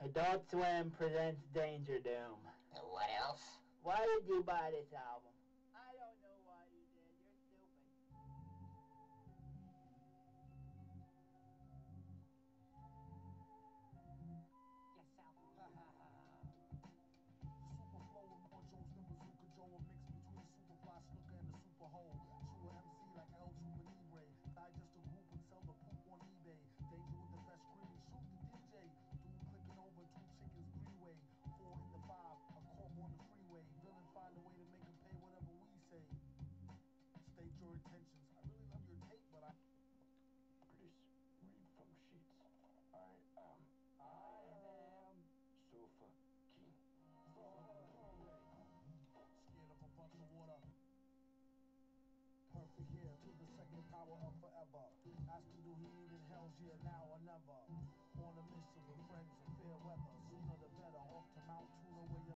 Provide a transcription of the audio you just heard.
Adult Swim presents Danger Doom. What else? Why did you buy this album? I don't know why you did. You're stupid. Yourself. Super flow with more jokes than Bazooka Joe, a mix between Superfly Snooker and the Super Hole. True MC like El Super Libre. Digest a group and sell the poop on eBay. Danger with the best screen, shoot the DJ. Dude clicking over, two chickens, three-way. 4 in the 5, a cork on the freeway. Villain find a way to make him pay whatever we say. State your intentions. I really love your tape, but I... Please read from sheets. I am Sofa King. Scared of a bunch of water. Perfect here to the second power of forever. Asking do he need it, hell's yeah, now or never. On a mission with friends and fair weather. Sooner the better, off to Mount Tuna where you